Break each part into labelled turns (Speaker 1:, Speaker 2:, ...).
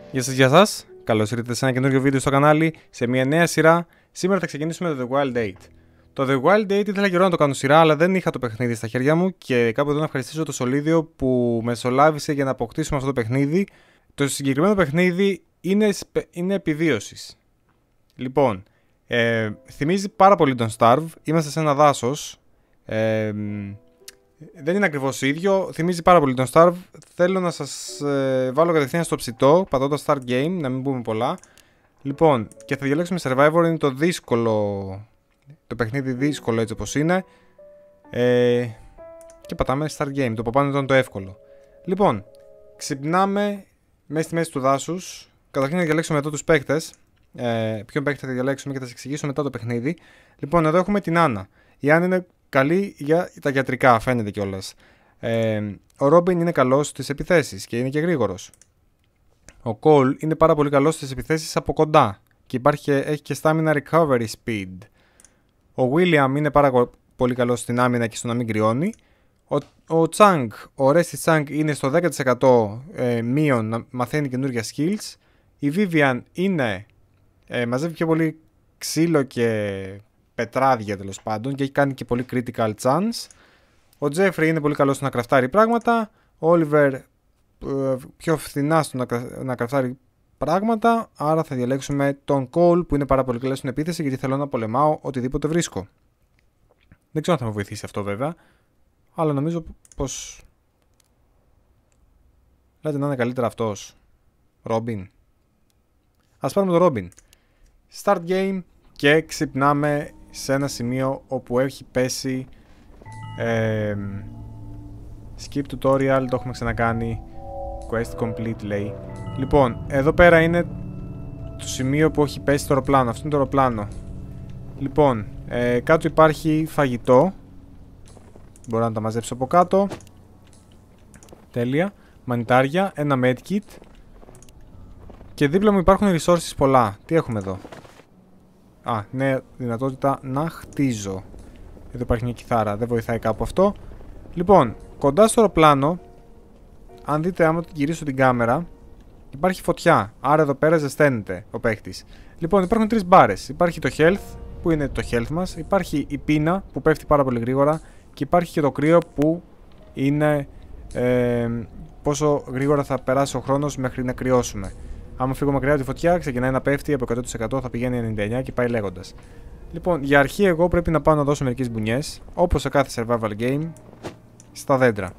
Speaker 1: Γεια σας. Καλώς ήρθατε σε ένα καινούριο βίντεο στο κανάλι, σε μια νέα σειρά. Σήμερα θα ξεκινήσουμε το The Wild 8. Το The Wild 8 ήθελα καιρό να το κάνω σειρά, αλλά δεν είχα το παιχνίδι στα χέρια μου και κάπου εδώ να ευχαριστήσω το Σολίδιο που μεσολάβησε για να αποκτήσουμε αυτό το παιχνίδι. Το συγκεκριμένο παιχνίδι είναι επιβίωσης. Λοιπόν, θυμίζει πάρα πολύ τον Starve. Είμαστε σε ένα δάσος. Δεν είναι ακριβώς ίδιο, θυμίζει πάρα πολύ τον Starve. Θέλω να σας βάλω κατευθείαν στο ψητό, πατώντας Start Game, να μην πούμε πολλά. Λοιπόν, και θα διαλέξουμε Survivor, είναι το δύσκολο, το παιχνίδι δύσκολο έτσι όπως είναι. Και πατάμε Start Game, το πάνω ήταν το εύκολο. Λοιπόν, ξυπνάμε μέσα στη μέση του δάσους. Καταρχήν να διαλέξουμε εδώ τους παίκτες. Ποιον παίκτη θα διαλέξουμε και θα σας εξηγήσω μετά το παιχνίδι. Λοιπόν, εδώ έχουμε την Άννα. Η Άννα είναι καλή για τα γιατρικά, φαίνεται κιόλας. Ο Ρόμπιν είναι καλός στις επιθέσεις και είναι και γρήγορος. Ο Κολ είναι πάρα πολύ καλός στις επιθέσεις από κοντά και έχει και stamina recovery speed. Ο William είναι πάρα πολύ καλός στην άμυνα και στο να μην κρυώνει. Ο Chang, ο Resty Chang είναι στο 10% μείον να μαθαίνει καινούργια skills. Η Vivian είναι, μαζεύει πιο πολύ ξύλο και πετράδια τέλος πάντων και έχει κάνει και πολύ critical chance. Ο Jeffrey είναι πολύ καλός στο να κραφτάρει πράγματα. Ο Oliver πιο φθηνά στο να κραφτάρει πράγματα. Άρα θα διαλέξουμε τον Cole που είναι πάρα πολύ καλός στην επίθεση γιατί θέλω να πολεμάω οτιδήποτε βρίσκω. Δεν ξέρω αν θα με βοηθήσει αυτό βέβαια, αλλά νομίζω πως λέτε να είναι καλύτερα αυτός. Robin. Ας πάρουμε τον Robin. Start game και ξυπνάμε σε ένα σημείο όπου έχει πέσει skip tutorial, το έχουμε ξανακάνει. Quest complete λέει. Λοιπόν, εδώ πέρα είναι το σημείο που έχει πέσει το αεροπλάνο. Αυτό είναι το αεροπλάνο. Λοιπόν, κάτω υπάρχει φαγητό. Μπορώ να τα μαζέψω από κάτω. Τέλεια. Μανιτάρια, ένα medkit. Και δίπλα μου υπάρχουν resources πολλά. Τι έχουμε εδώ? Ναι, δυνατότητα να χτίζω. Εδώ υπάρχει μια κιθάρα, δεν βοηθάει κάπου αυτό. Λοιπόν, κοντά στο αεροπλάνο, αν δείτε άμα γυρίσω την κάμερα, υπάρχει φωτιά. Άρα εδώ πέρα ζεσταίνεται ο παίχτης. Λοιπόν, υπάρχουν τρεις μπάρες. Υπάρχει το health, που είναι το health μας. Υπάρχει η πείνα, που πέφτει πάρα πολύ γρήγορα. Και υπάρχει και το κρύο, που είναι πόσο γρήγορα θα περάσει ο χρόνος μέχρι να κρυώσουμε. Άμα φύγω μακριά από τη φωτιά, ξεκινάει να πέφτει από 100%, θα πηγαίνει 99% και πάει λέγοντας. Λοιπόν, για αρχή εγώ πρέπει να πάω να δώσω μερικές μπουνιές, όπως σε κάθε survival game, στα δέντρα.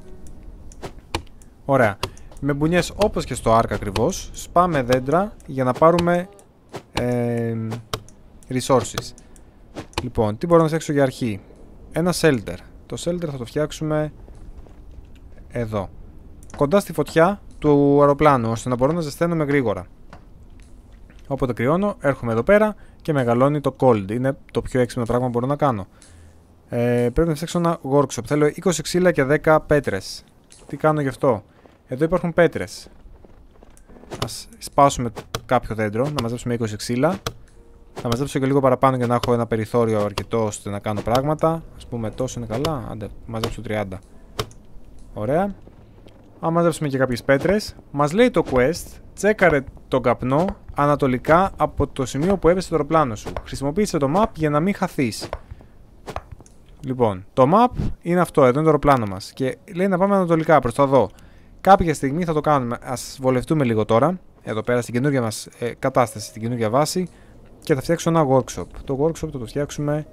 Speaker 1: Ωραία. Με μπουνιές όπως και στο Ark ακριβώς, σπάμε δέντρα για να πάρουμε resources. Λοιπόν, τι μπορώ να φτιάξω για αρχή? Ένα shelter. Το shelter θα το φτιάξουμε εδώ. Κοντά στη φωτιά του αεροπλάνου, ώστε να μπορώ να ζεσταίνομαι γρήγορα. Όποτε κρυώνω, έρχομαι εδώ πέρα και μεγαλώνει το cold. Είναι το πιο έξυπνο πράγμα που μπορώ να κάνω. Πρέπει να φτιάξω ένα workshop. Θέλω 20 ξύλα και 10 πέτρες. Τι κάνω γι' αυτό? Εδώ υπάρχουν πέτρες. Ας σπάσουμε κάποιο δέντρο, να μαζέψουμε 20 ξύλα. Θα μαζέψω και λίγο παραπάνω για να έχω ένα περιθώριο αρκετό ώστε να κάνω πράγματα. Ας πούμε τόσο είναι καλά. Άντε, μαζέψω 30. Ωραία. Αν μαζέψουμε και κάποιες πέτρες, μας λέει το quest, τσέκαρε τον καπνό ανατολικά από το σημείο που έπεσε το αεροπλάνο σου. Χρησιμοποίησε το map για να μην χαθείς. Λοιπόν, το map είναι αυτό, εδώ είναι το αεροπλάνο μας. Και λέει να πάμε ανατολικά προς το δω. Κάποια στιγμή θα το κάνουμε. Ας βολευτούμε λίγο τώρα, εδώ πέρα στην καινούργια μας κατάσταση, στην καινούργια βάση. Και θα φτιάξω ένα workshop. Το workshop θα το φτιάξουμε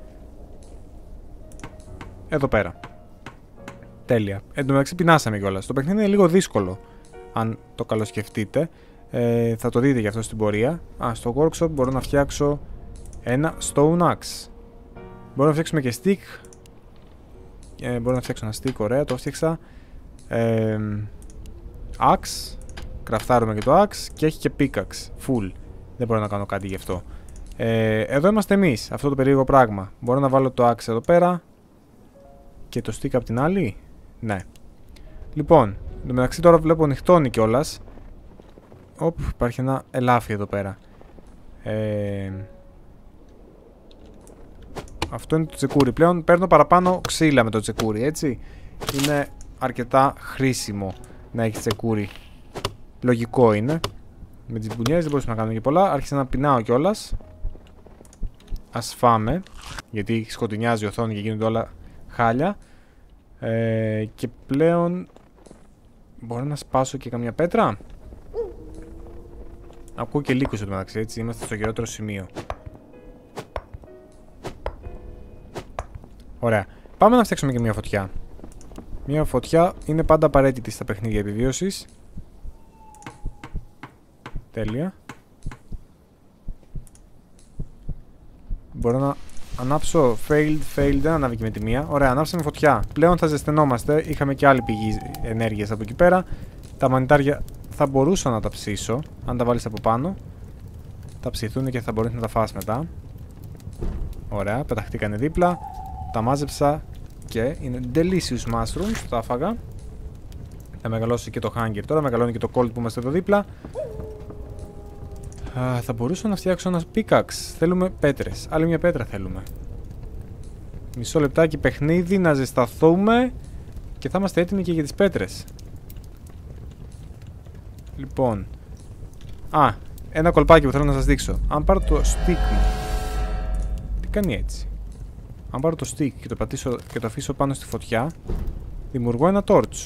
Speaker 1: εδώ πέρα. Τέλεια. Εν τω μεταξύ πεινάσαμε κιόλας. Το παιχνίδι είναι λίγο δύσκολο, αν το καλοσκεφτείτε. Θα το δείτε γι' αυτό στην πορεία. Στο workshop μπορώ να φτιάξω ένα stone axe. Μπορώ να φτιάξουμε και stick. Μπορώ να φτιάξω ένα stick, ωραία, το φτιάξα. Axe. Κραφτάρουμε και το axe. Και έχει και pickaxe. Full. Δεν μπορώ να κάνω κάτι γι' αυτό. Εδώ είμαστε εμείς, αυτό το περίεργο πράγμα. Μπορώ να βάλω το axe εδώ πέρα. Και το stick από την άλλη. Ναι. Λοιπόν, εντωμεταξύ τώρα βλέπω νυχτώνει κιόλας. Υπάρχει ένα ελάφι εδώ πέρα. Αυτό είναι το τσεκούρι. Πλέον παίρνω παραπάνω ξύλα με το τσεκούρι, έτσι. Είναι αρκετά χρήσιμο να έχει τσεκούρι. Λογικό είναι. Με τις μπουνιές δεν μπορούσαμε να κάνουμε και πολλά. Άρχισα να πεινάω κιόλας. Ας φάμε. Γιατί σκοτεινιάζει η οθόνη και γίνονται όλα χάλια. Και πλέον μπορώ να σπάσω και καμιά πέτρα. Ακούω και λύκους εδώ μεταξύ, έτσι. Είμαστε στο χειρότερο σημείο. Ωραία. Πάμε να φτιάξουμε και μια φωτιά. Μια φωτιά είναι πάντα απαραίτητη στα παιχνίδια επιβίωσης. Τέλεια. Μπορώ να ανάψω. Failed, δεν ανάβει και με τη μία. Ωραία, ανάψαμε φωτιά. Πλέον θα ζεσθενόμαστε. Είχαμε και άλλη πηγή ενέργειας από εκεί πέρα. Τα μανιτάρια θα μπορούσα να τα ψήσω. Αν τα βάλεις από πάνω, θα ψηθούν και θα μπορείς να τα φας μετά. Ωραία, πεταχτήκανε δίπλα. Τα μάζεψα και είναι delicious mushrooms. Τα έφαγα. Θα μεγαλώσει και το hunger τώρα. Μεγαλώνει και το cold που είμαστε εδώ δίπλα. Θα μπορούσα να φτιάξω ένα pickaxe. Θέλουμε πέτρες. Άλλη μια πέτρα θέλουμε. Μισό λεπτάκι παιχνίδι να ζεσταθούμε και θα είμαστε έτοιμοι και για τις πέτρες. Λοιπόν. Ένα κολπάκι που θέλω να σας δείξω. Αν πάρω το stick μου. Τι κάνει έτσι? Αν πάρω το stick και το πατήσω και το αφήσω πάνω στη φωτιά, δημιουργώ ένα torch.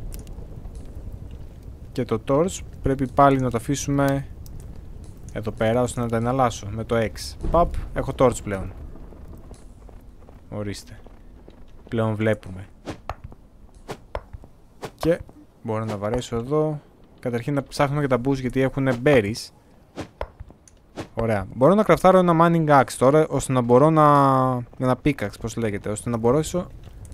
Speaker 1: Και το torch πρέπει πάλι να το αφήσουμε εδώ πέρα ώστε να τα εναλλάσσω με το X. Παπ, έχω torch πλέον. Ορίστε. Πλέον βλέπουμε. Και μπορώ να βαρέσω εδώ. Καταρχήν να ψάχνουμε και τα boost γιατί έχουν berries. Ωραία. Μπορώ να κραφτάρω ένα mining axe τώρα ώστε να μπορώ να... ένα pickaxe, πώς λέγεται. Ώστε να μπορέσω...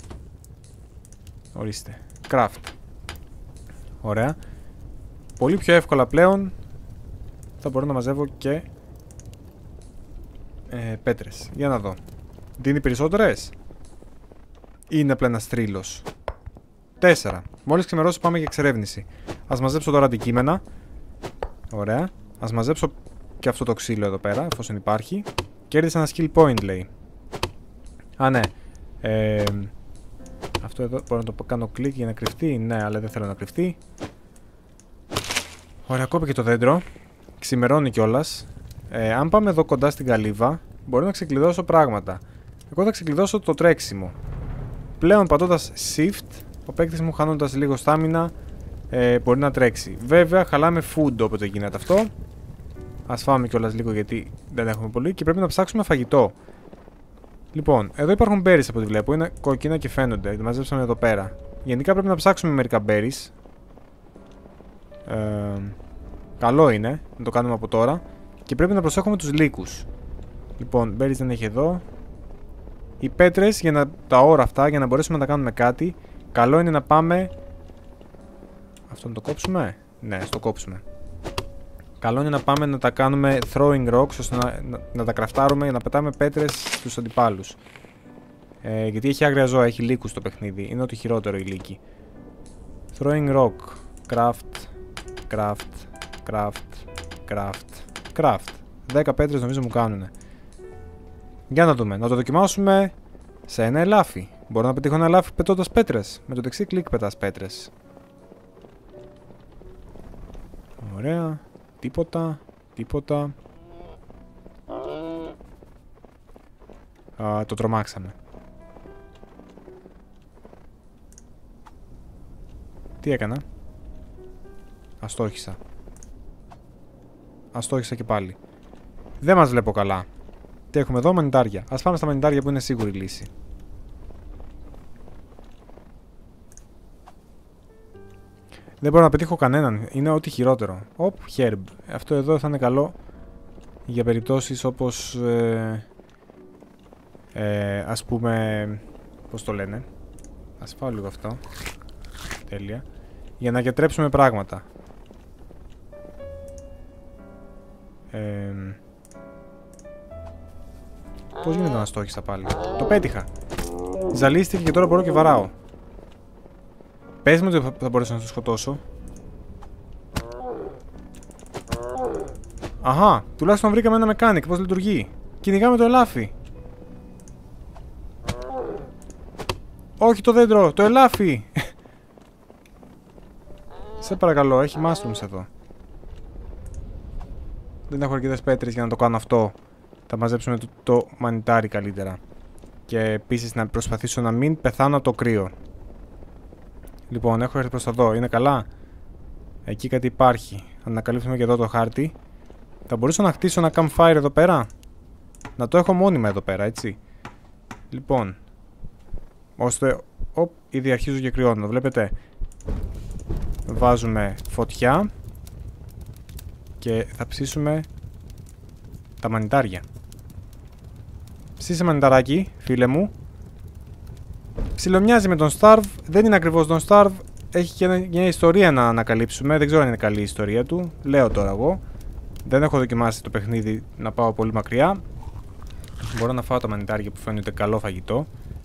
Speaker 1: Ορίστε. Craft. Ωραία. Πολύ πιο εύκολα πλέον θα μπορώ να μαζεύω και πέτρες. Για να δω. Δίνει περισσότερες? Ή είναι απλά ένας θρύλος? 4. Μόλις ξημερώσει πάμε για εξερεύνηση. Ας μαζέψω τώρα αντικείμενα. Ωραία. Ας μαζέψω και αυτό το ξύλο εδώ πέρα, εφόσον υπάρχει. Κέρδισα ένα skill point, λέει. Ναι. Αυτό εδώ μπορώ να το κάνω κλικ για να κρυφτεί. Ναι, αλλά δεν θέλω να κρυφτεί. Ωραία, κόπη και το δέντρο. Ξημερώνει κιόλας. Αν πάμε εδώ κοντά στην καλύβα, μπορώ να ξεκλειδώσω πράγματα. Εγώ θα ξεκλειδώσω το τρέξιμο. Πλέον πατώντας shift, ο παίκτης μου χάνοντας λίγο στάμινα μπορεί να τρέξει. Βέβαια, χαλάμε food όποτε γίνεται αυτό. Ας φάμε κιόλας λίγο γιατί δεν έχουμε πολύ και πρέπει να ψάξουμε φαγητό. Λοιπόν, εδώ υπάρχουν berries από ό,τι βλέπω. Είναι κόκκινα και φαίνονται. Τα μαζέψαμε εδώ πέρα. Γενικά πρέπει να ψάξουμε μερικά berries. Καλό είναι να το κάνουμε από τώρα. Και πρέπει να προσέχουμε τους λύκους. Λοιπόν, berries δεν έχει εδώ. Οι πέτρες για να τα ώρα αυτά, για να μπορέσουμε να τα κάνουμε κάτι, καλό είναι να πάμε. Αυτό να το κόψουμε? Ναι, ας το κόψουμε. Καλό είναι να πάμε να τα κάνουμε throwing rocks ώστε να τα κραφτάρουμε για να πετάμε πέτρες στους αντιπάλους. Γιατί έχει άγρια ζώα, έχει λύκους στο παιχνίδι. Είναι ό,τι χειρότερο η λύκη. Throwing rock. Craft. 10 πέτρες νομίζω μου κάνουνε. Για να δούμε. Να το δοκιμάσουμε σε ένα ελάφι. Μπορώ να πετύχω ένα ελάφι πετώντας πέτρες. Με το δεξί κλικ πετάς πέτρες. Ωραία. Τίποτα. Το τρομάξαμε. Τι έκανα? Αστόχησα και πάλι. Δεν μας βλέπω καλά. Τι έχουμε εδώ? Μανιτάρια. Ας πάμε στα μανιτάρια που είναι σίγουρη λύση. Δεν μπορώ να πετύχω κανέναν. Είναι ό,τι χειρότερο. Herb. Αυτό εδώ θα είναι καλό για περιπτώσεις όπως ας πούμε, πώς το λένε. Ας φάω λίγο αυτό. Τέλεια. Για να γιατρέψουμε πράγματα. Πώς γίνεται να στόχισα πάλι? Το πέτυχα. Ζαλίστηκε και τώρα μπορώ και βαράω. Πες μου ότι θα μπορέσω να το σκοτώσω. Αχα, τουλάχιστον βρήκαμε ένα mechanic. Πώς λειτουργεί? Κυνηγάμε το ελάφι. Όχι το δέντρο, το ελάφι. Σε παρακαλώ, έχει mushrooms εδώ. δεν έχω αρκετές πέτρες για να το κάνω αυτό. Θα μαζέψουμε το μανιτάρι καλύτερα. Και επίσης να προσπαθήσω να μην πεθάνω από το κρύο. Λοιπόν, έχω έρθει προς εδώ. Είναι καλά? Εκεί κάτι υπάρχει. Θα ανακαλύψουμε και εδώ το χάρτη. Θα μπορούσα να χτίσω ένα campfire εδώ πέρα. Να το έχω μόνιμα εδώ πέρα, έτσι. Λοιπόν, ώστε... ήδη αρχίζω και κρυώνω, βλέπετε. Βάζουμε φωτιά. Και θα ψήσουμε τα μανιτάρια. Ψήσε μανιταράκι, φίλε μου. Ψιλομοιάζει με τον Starve. Δεν είναι ακριβώς τον Starve. Έχει και μια ιστορία να ανακαλύψουμε. Δεν ξέρω αν είναι καλή η ιστορία του. Λέω τώρα εγώ. Δεν έχω δοκιμάσει το παιχνίδι να πάω πολύ μακριά. Μπορώ να φάω τα μανιτάρια που φαίνεται καλό φαγητό.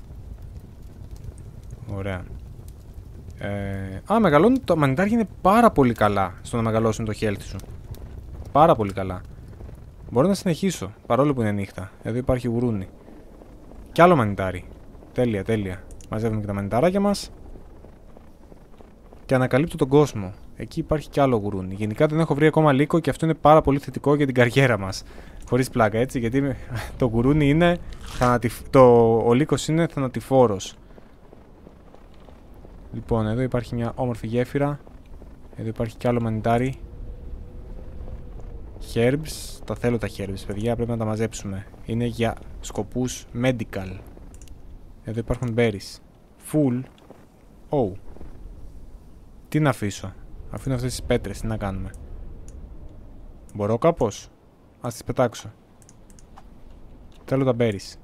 Speaker 1: Ωραία. Μεγαλώνουν τα μανιτάρια, είναι πάρα πολύ καλά στο να μεγαλώσουν το health σου. Πάρα πολύ καλά. Μπορώ να συνεχίσω παρόλο που είναι νύχτα. Εδώ υπάρχει γουρούνι. Κι άλλο μανιτάρι. Τέλεια, τέλεια. Μαζεύουμε και τα μανιτάράκια μας. Και ανακαλύπτω τον κόσμο. Εκεί υπάρχει κι άλλο γουρούνι. Γενικά δεν έχω βρει ακόμα λύκο και αυτό είναι πάρα πολύ θετικό για την καριέρα μας. Χωρίς πλάκα, έτσι. Γιατί το γουρούνι είναι. Ο λύκος είναι θανατηφόρος. Λοιπόν, εδώ υπάρχει μια όμορφη γέφυρα. Εδώ υπάρχει κι άλλο μανιτάρι. Herbs. Τα θέλω τα herbs, παιδιά. Πρέπει να τα μαζέψουμε. Είναι για σκοπούς medical. Εδώ υπάρχουν berries. Full. Oh. Τι να αφήσω? Αφήνω αυτές τις πέτρες. Τι να κάνουμε? Μπορώ κάπως? Ας τις πετάξω. Θέλω τα berries.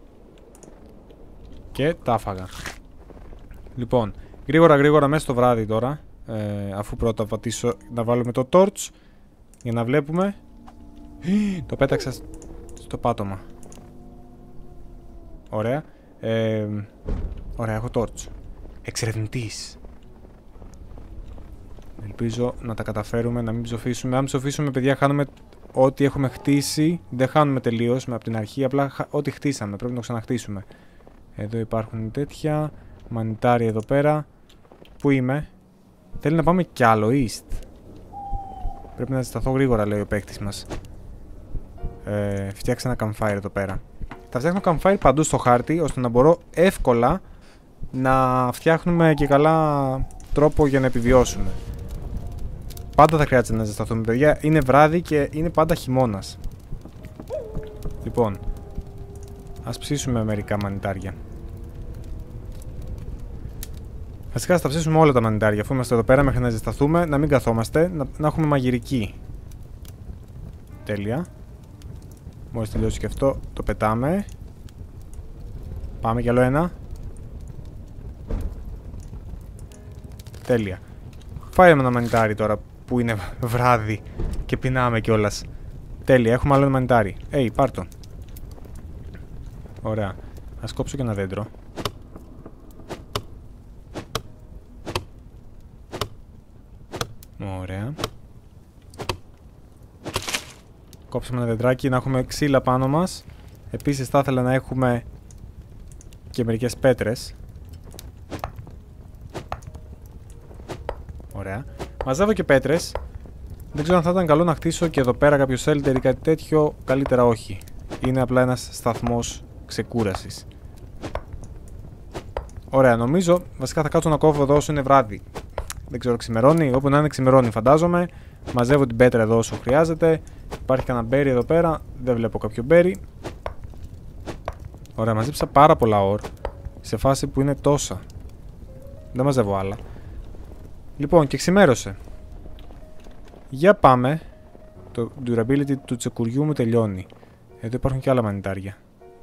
Speaker 1: Και τα άφαγα. Λοιπόν, γρήγορα μέσα στο βράδυ τώρα. Αφού πρώτα πατήσω να βάλουμε το torch. Για να βλέπουμε. Το πέταξα στο πάτωμα. Ωραία. Ωραία, έχω torch. Εξερευνητής. Ελπίζω να τα καταφέρουμε, να μην ψοφήσουμε. Αν ψοφήσουμε, παιδιά, χάνουμε ό,τι έχουμε χτίσει. Δεν χάνουμε τελείως από την αρχή. Απλά ό,τι χτίσαμε. Πρέπει να το ξαναχτίσουμε. Εδώ υπάρχουν τέτοια. Μανιτάρι εδώ πέρα. Πού είμαι? Θέλει να πάμε κι άλλο east. Πρέπει να ζεσταθώ γρήγορα, λέει ο παίκτης μας. Φτιάξε ένα campfire εδώ πέρα. Θα φτιάχνω campfire παντού στο χάρτη, ώστε να μπορώ εύκολα να φτιάχνουμε και καλά τρόπο για να επιβιώσουμε. Πάντα θα χρειάζεται να ζεσταθούμε, παιδιά. Είναι βράδυ και είναι πάντα χειμώνας. Λοιπόν, ας ψήσουμε μερικά μανιτάρια. Βασικά θα τα ψήσουμε όλα τα μανιτάρια, αφού είμαστε εδώ πέρα μέχρι να ζεσταθούμε, να μην καθόμαστε, να έχουμε μαγειρική. Τέλεια. Μόλις τελειώσει και αυτό, το πετάμε. Πάμε κι άλλο ένα. Τέλεια. Φάει ένα μανιτάρι τώρα που είναι βράδυ και πεινάμε κιόλας. Τέλεια, έχουμε άλλο ένα μανιτάρι. Πάρ' το. Ωραία. Ας κόψω και ένα δέντρο. Ωραία. Κόψαμε ένα δεντράκι να έχουμε ξύλα πάνω μας. Επίσης θα ήθελα να έχουμε και μερικές πέτρες. Ωραία. Μαζεύω και πέτρες. Δεν ξέρω αν θα ήταν καλό να χτίσω και εδώ πέρα κάποιο shelter ή κάτι τέτοιο. Καλύτερα όχι. Είναι απλά ένας σταθμός ξεκούρασης. Ωραία, νομίζω βασικά θα κάτσω να κόβω εδώ όσο είναι βράδυ. Δεν ξέρω, ξημερώνει. Όπου να είναι ξημερώνει, φαντάζομαι. Μαζεύω την πέτρα εδώ όσο χρειάζεται. Υπάρχει κανένα μπέρι εδώ πέρα. Δεν βλέπω κάποιο μπέρι. Ωραία, μαζέψα πάρα πολλά ore. Σε φάση που είναι τόσα. Δεν μαζεύω άλλα. Λοιπόν, και ξημέρωσε. Για πάμε. Το durability του τσεκουριού μου τελειώνει. Εδώ υπάρχουν και άλλα μανιτάρια.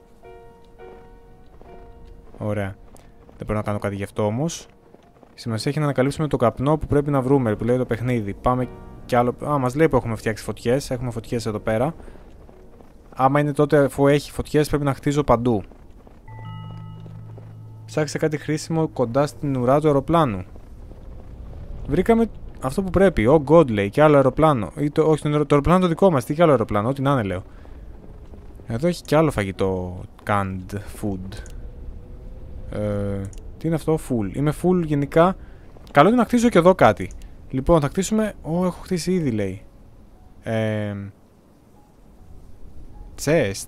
Speaker 1: Ωραία. Δεν πρέπει να κάνω κάτι γι' αυτό όμως. Σημασία έχει να ανακαλύψουμε το καπνό που πρέπει να βρούμε, που λέει το παιχνίδι. Πάμε κι άλλο. Μας λέει που έχουμε φτιάξει φωτιές. Έχουμε φωτιές εδώ πέρα. Άμα είναι τότε, αφού έχει φωτιές, πρέπει να χτίζω παντού. Ψάξτε κάτι χρήσιμο κοντά στην ουρά του αεροπλάνου. Βρήκαμε αυτό που πρέπει. Ο God λέει, και άλλο αεροπλάνο. Ή όχι, το αεροπλάνο το δικό μας. Τι κι άλλο αεροπλάνο, ό,τι να είναι, λέω. Εδώ έχει κι άλλο φαγητό. Canned food. Τι είναι αυτό? Full. Είμαι full γενικά. Καλό είναι να χτίσω και εδώ κάτι. Λοιπόν, θα χτίσουμε. Έχω χτίσει ήδη, λέει. Chest.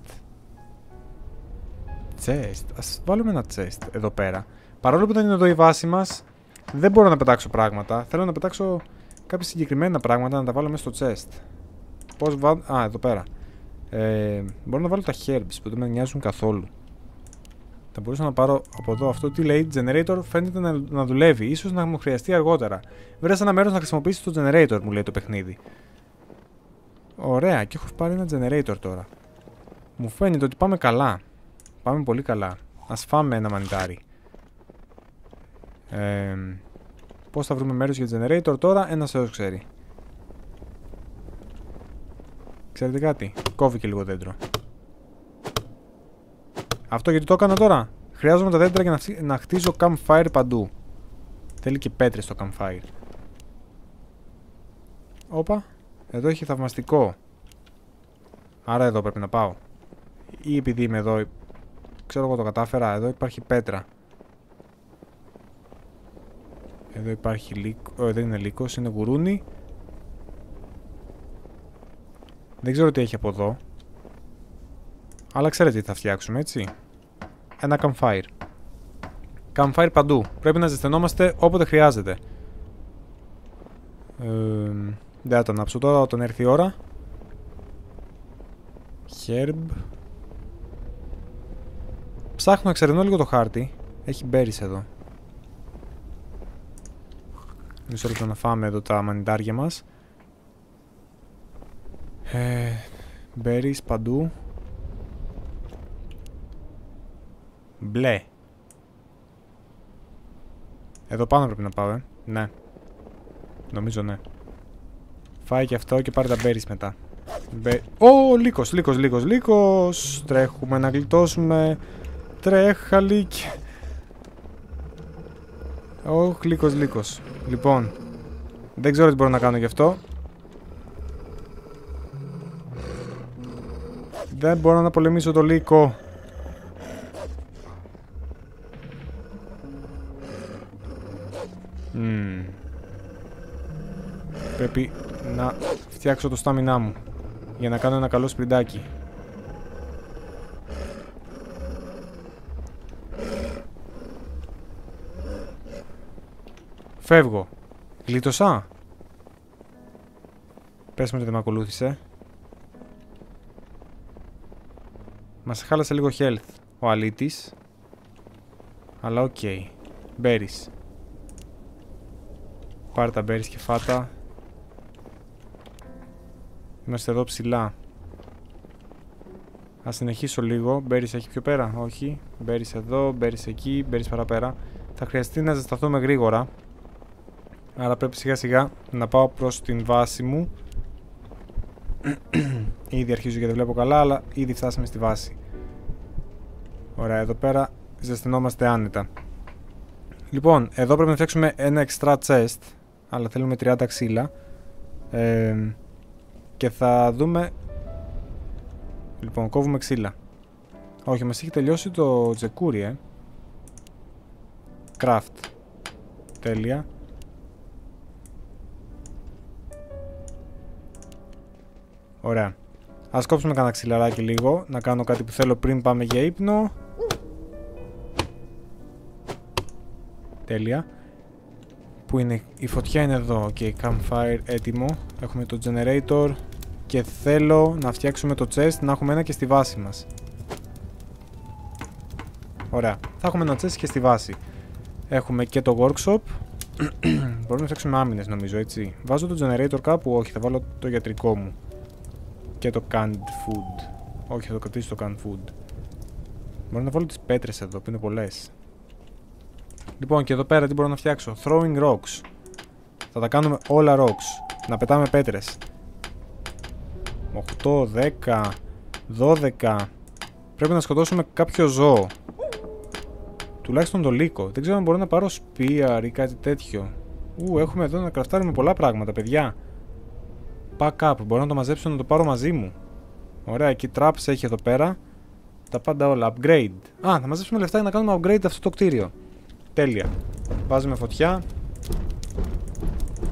Speaker 1: Chest. Ας βάλουμε ένα chest εδώ πέρα. Παρόλο που δεν είναι εδώ η βάση μας, δεν μπορώ να πετάξω πράγματα. Θέλω να πετάξω κάποια συγκεκριμένα πράγματα, να τα βάλω μέσα στο chest. Πώς βάλω... Α, εδώ πέρα. Μπορώ να βάλω τα herbs που δεν με νοιάζουν καθόλου. Θα μπορούσα να πάρω από εδώ αυτό. Τι λέει, generator φαίνεται να δουλεύει. Ίσως να μου χρειαστεί αργότερα. Βρες ένα μέρος να χρησιμοποιήσεις το generator, μου λέει το παιχνίδι. Ωραία, και έχω πάρει ένα generator τώρα. Μου φαίνεται ότι πάμε καλά. Πάμε πολύ καλά. Ας φάμε ένα μανιτάρι. Πώς θα βρούμε μέρος για generator τώρα, ένας έως ξέρει. Ξέρετε κάτι, κόβει και λίγο δέντρο. Αυτό γιατί το έκανα τώρα. Χρειάζομαι τα δέντρα για να χτίζω campfire παντού. Θέλει και πέτρες στο campfire. Όπα, εδώ έχει θαυμαστικό. Άρα εδώ πρέπει να πάω. Ή επειδή είμαι εδώ, ξέρω εγώ το κατάφερα, εδώ υπάρχει πέτρα. Εδώ υπάρχει λύκο, δεν είναι λύκος, είναι γουρούνι. Δεν ξέρω τι έχει από εδώ. Αλλά ξέρετε τι θα φτιάξουμε, έτσι. Ένα campfire. Campfire παντού. Πρέπει να ζεσθενόμαστε όποτε χρειάζεται. Δεν θα το ανάψω τώρα όταν έρθει η ώρα. Herb. Ψάχνω να εξερευνώ λίγο το χάρτη. Έχει berries εδώ. Μισό λεπτό να φάμε εδώ τα μανιτάρια μας. Berries παντού. Μπλε. Εδώ πάνω πρέπει να πάω, ναι. Νομίζω ναι. Φάει και αυτό και πάρε τα berries μετά. Ω, λύκος. Τρέχουμε να γλιτώσουμε. Τρέχα λύκη. Ωχ, λύκος. Λοιπόν, δεν ξέρω τι μπορώ να κάνω γι' αυτό. Δεν μπορώ να πολεμήσω το λύκο. Πρέπει να φτιάξω το στάμινά μου για να κάνω ένα καλό σπριντάκι. Φεύγω. Γλίτωσα. Πες μου ότι δεν με ακολούθησε. Μας χάλασε λίγο health ο αλήτης. Αλλά οκ. Berries. Πάρε τα berries και φάτα. Είμαστε εδώ ψηλά. Ας συνεχίσω λίγο. Berries έχει πιο πέρα. Όχι. Berries εδώ. Berries εκεί. Berries παραπέρα. Θα χρειαστεί να ζεσταθούμε γρήγορα. Άρα πρέπει σιγά σιγά να πάω προς την βάση μου. Ήδη αρχίζω και δεν βλέπω καλά, αλλά ήδη φτάσαμε στη βάση. Ωραία, εδώ πέρα ζεσθενόμαστε άνετα. Λοιπόν, εδώ πρέπει να φτιάξουμε ένα extra chest. Αλλά θέλουμε 30 ξύλα. Και θα δούμε. Λοιπόν, κόβουμε ξύλα. Όχι, μας έχει τελειώσει το τζεκούρι, Craft. Τέλεια. Ωραία. Ας κόψουμε κανένα ξυλαράκι λίγο. Να κάνω κάτι που θέλω πριν πάμε για ύπνο. Τέλεια. Πού είναι, η φωτιά είναι εδώ. Ok, campfire έτοιμο. Έχουμε το generator. Και θέλω να φτιάξουμε το chest. Να έχουμε ένα και στη βάση μας. Ωραία. Θα έχουμε ένα chest και στη βάση. Έχουμε και το workshop. Μπορούμε να φτιάξουμε άμυνες νομίζω, έτσι. Βάζω το generator κάπου. Όχι, θα βάλω το γιατρικό μου. Και το canned food. Όχι, θα το κρατήσω το canned food. Μπορώ να βάλω τις πέτρες εδώ που είναι πολλές. Λοιπόν, και εδώ πέρα τι μπορώ να φτιάξω. Throwing rocks. Θα τα κάνουμε όλα rocks. Να πετάμε πέτρες. 8, 10, 12. Πρέπει να σκοτώσουμε κάποιο ζώο. Τουλάχιστον το λύκο. Δεν ξέρω αν μπορώ να πάρω spear ή κάτι τέτοιο. Έχουμε εδώ να κραφτάρουμε πολλά πράγματα, παιδιά. Pack up. Μπορώ να το μαζέψω να το πάρω μαζί μου. Ωραία, εκεί traps έχει εδώ πέρα. Τα πάντα όλα. Upgrade. Α, θα μαζέψουμε λεφτά για να κάνουμε upgrade αυτό το κτίριο. Τέλεια. Βάζουμε φωτιά.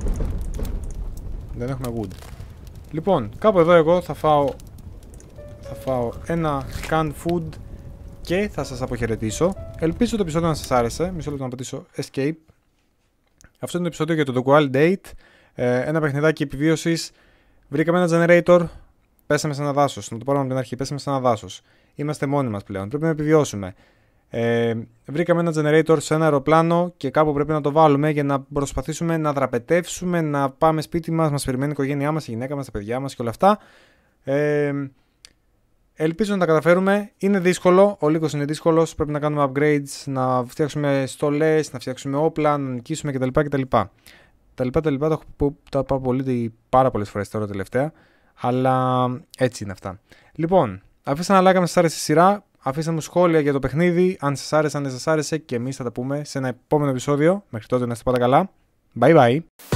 Speaker 1: Δεν έχουμε wood. Λοιπόν, κάπου εδώ εγώ θα Θα φάω ένα canned food και θα σας αποχαιρετήσω. Ελπίζω το επεισόδιο να σας άρεσε. Μισό λεπτό να πατήσω escape. Αυτό είναι το επεισόδιο για το The Wild Date. Ένα παιχνιδάκι επιβίωσης. Βρήκαμε ένα generator. Πέσαμε σε ένα δάσος. Να το πάρουμε από την αρχή. Πέσαμε σε ένα δάσος. Είμαστε μόνοι μας πλέον. Πρέπει να επιβιώσουμε. Βρήκαμε ένα generator σε ένα αεροπλάνο και κάπου πρέπει να το βάλουμε για να προσπαθήσουμε να δραπετεύσουμε, να πάμε σπίτι μας. Μας περιμένει η οικογένειά μας, η γυναίκα μας, τα παιδιά μας και όλα αυτά. Ελπίζω να τα καταφέρουμε. Είναι δύσκολο. Ο λίγος είναι δύσκολος. Πρέπει να κάνουμε upgrades, να φτιάξουμε στολές, να φτιάξουμε όπλα, να νικήσουμε κτλ. Τα πάω πάρα πολλές φορές τώρα τελευταία. Αλλά έτσι είναι αυτά. Λοιπόν, αφήστε ένα like αν σας άρεσε η σειρά. Αφήστε μου σχόλια για το παιχνίδι. Αν σας άρεσε, αν δεν σας άρεσε. Και εμείς θα τα πούμε σε ένα επόμενο επεισόδιο. Μέχρι τότε να είστε πάντα καλά. Bye bye.